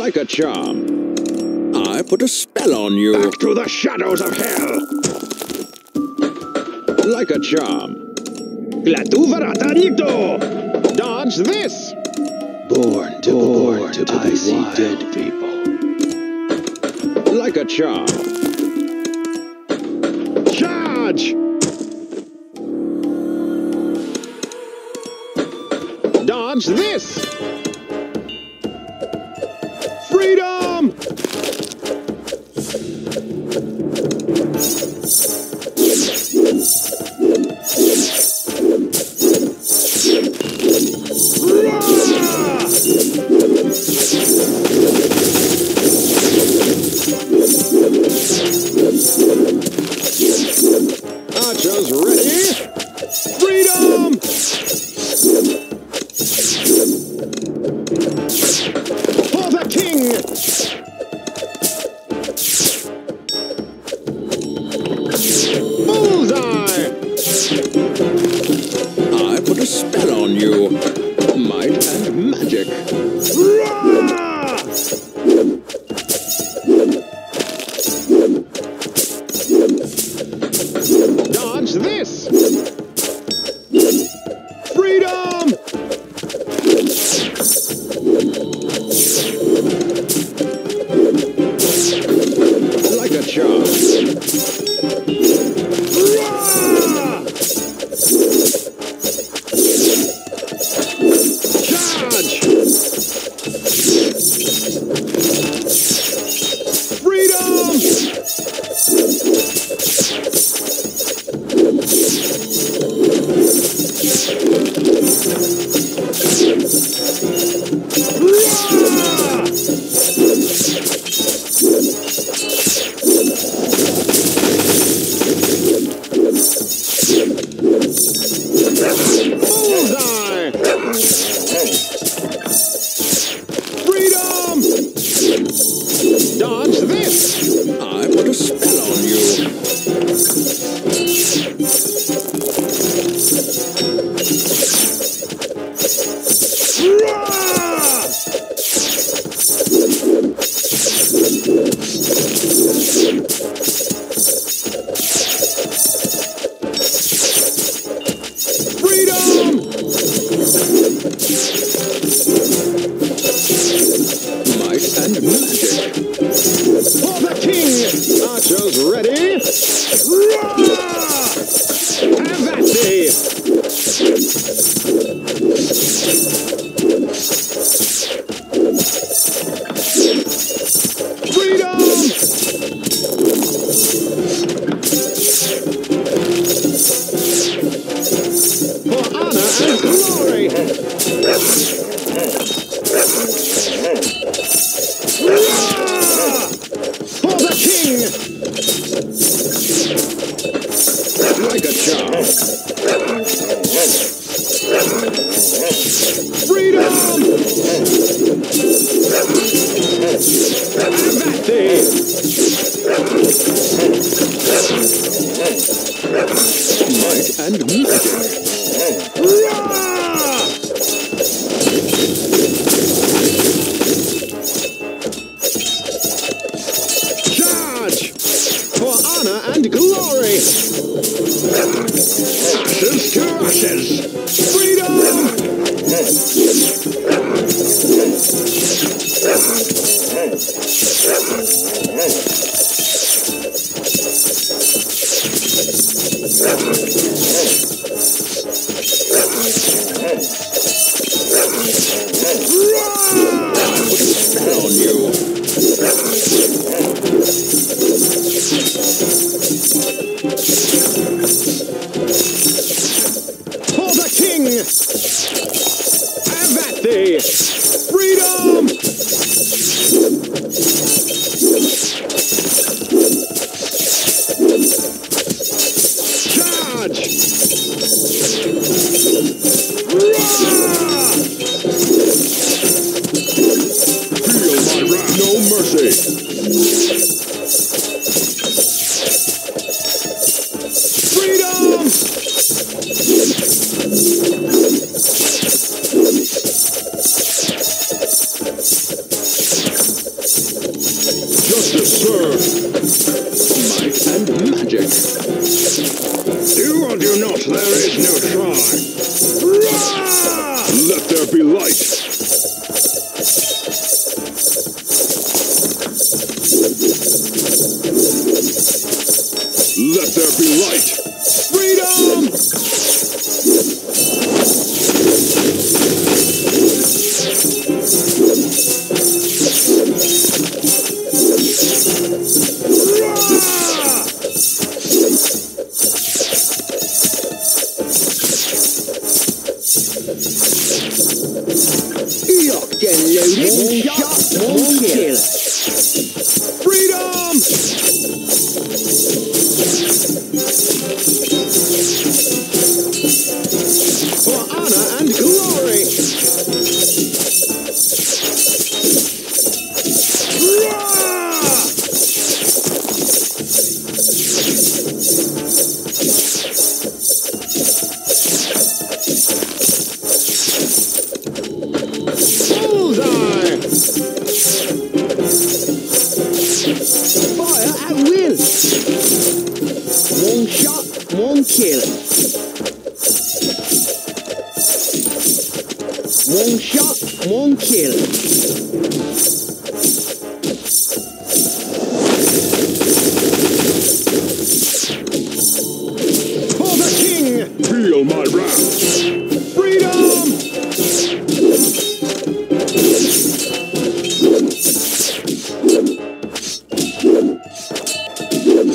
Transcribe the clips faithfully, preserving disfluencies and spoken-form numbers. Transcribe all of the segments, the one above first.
Like a charm. I put a spell on you. Back to the shadows of hell. Like a charm. Dodge this. Born to, born, born to, to I see wild. Dead people. Like a charm. Charge! Dodge this! Freedom! Archers ready! Freedom! For the king! Bullseye! I put a spell on you. Might and magic. Rah! Dodge this! Freedom! Like a charm. Rah! Charge! Freedom! Bullseye! Freedom! Dodge this! I put a spell on you. Rah! Freedom! Might and magic. For the king! Archers ready! Rah! Have that day! Freedom! For honor and glory! Rah! For the king! Like a charm. Freedom! Have that day! Might and magic. Rah! Charge! For honor and glory! Ashes to ashes! Freedom! Spell on you. For the king! magic. Do or do not, there is no try. Rah! Let there be light. Let there be light. Freedom! Locked and loaded. One shot, one kill. Freedom! For honor and glory! Bullseye! Fire at will. One shot, one kill. One shot, one kill. For the king! Feel my wrath! Freedom!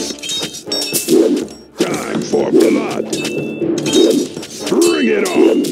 Time for blood! Bring it on!